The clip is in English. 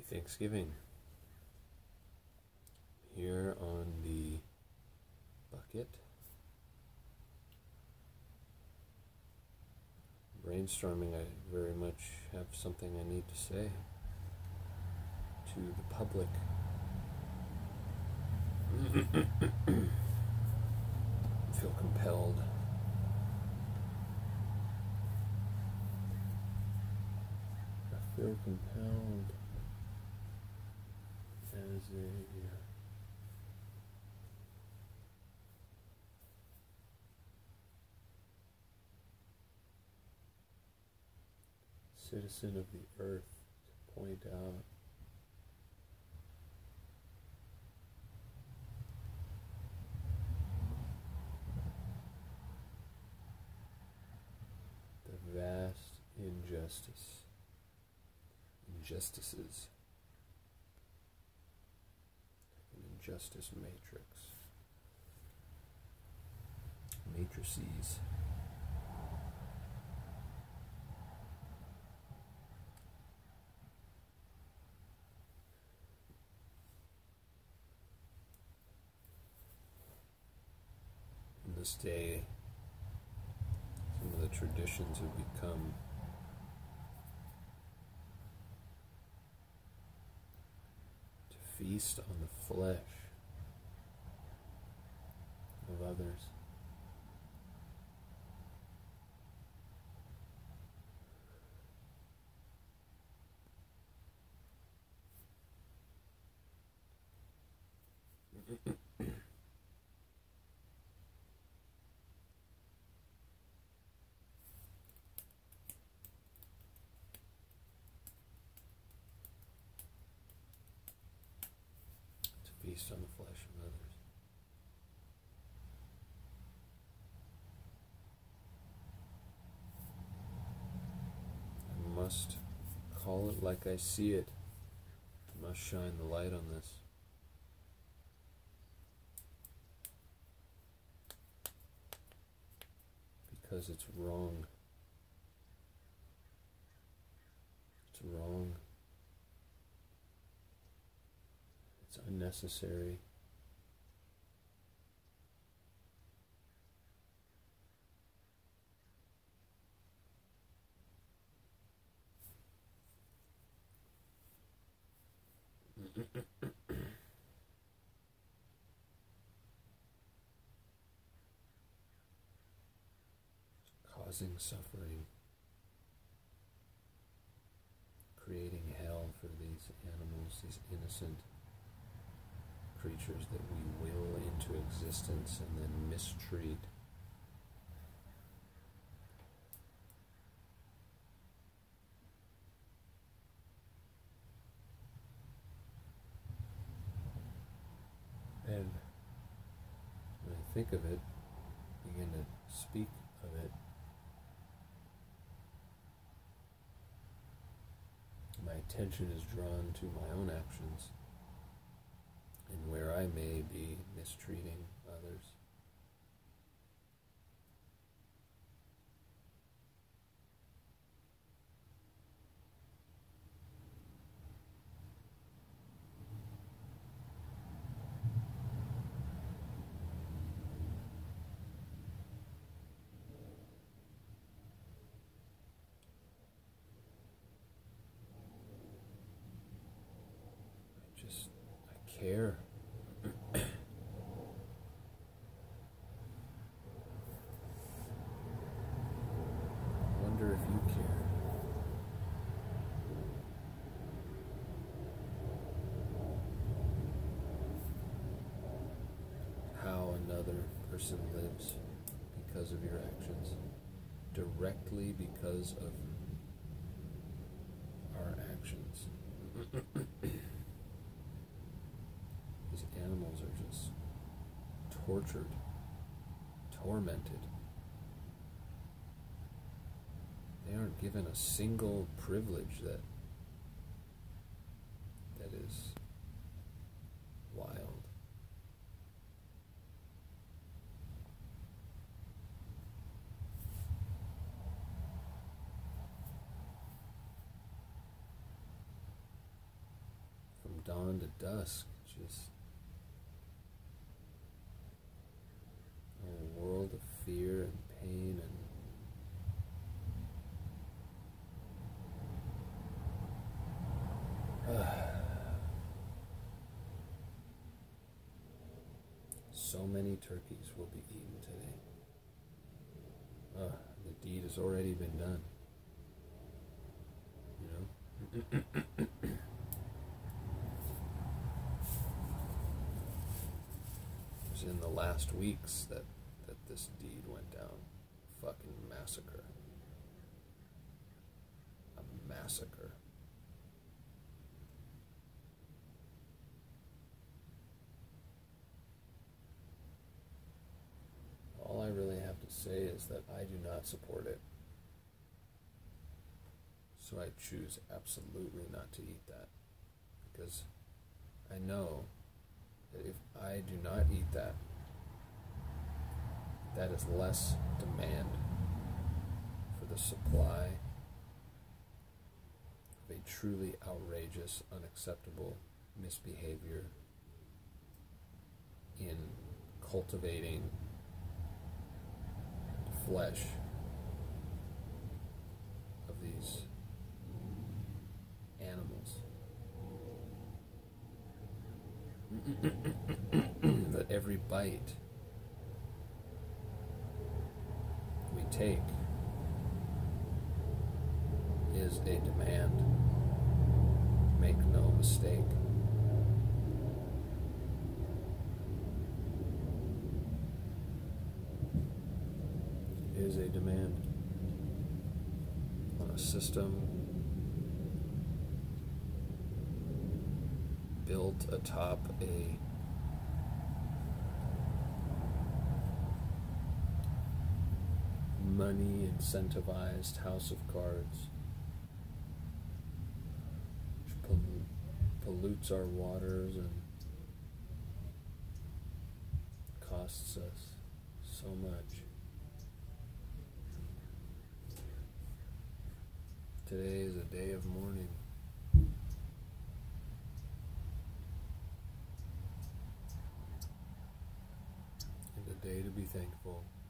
Thanksgiving here on the bucket. Brainstorming, I very much have something I need to say to the public. I feel compelled. I feel compelled as a citizen of the earth to point out the vast injustices, an injustice matrices. In this day, some of the traditions have become to feast on the flesh of others. Feast on the flesh of others. I must call it like I see it. I must shine the light on this. Because it's wrong. It's wrong. It's unnecessary. Causing suffering, creating hell for these animals, these innocent creatures that we will into existence and then mistreat. And when I think of it, begin to speak of it, my attention is drawn to my own actions and where I may be mistreating others. I care. I wonder if you care. How another person lives because of your actions, directly because of our actions. These animals are just tortured, tormented. They aren't given a single privilege that is wild. dawn to dusk, just a world of fear and pain and so many turkeys will be eaten today. The deed has already been done. You know? It was in the last weeks that this deed went down. Fucking massacre. A massacre. All I really have to say is that I do not support it. So I choose absolutely not to eat that. Because I know that if I do not eat that, that is less demand for the supply of a truly outrageous, unacceptable misbehavior in cultivating flesh of these animals. That every bite we take is a demand. Make no mistake. Is a demand on a system built atop a money incentivized house of cards, which pollutes our waters and costs us so much. Today is a day of mourning. And a day to be thankful.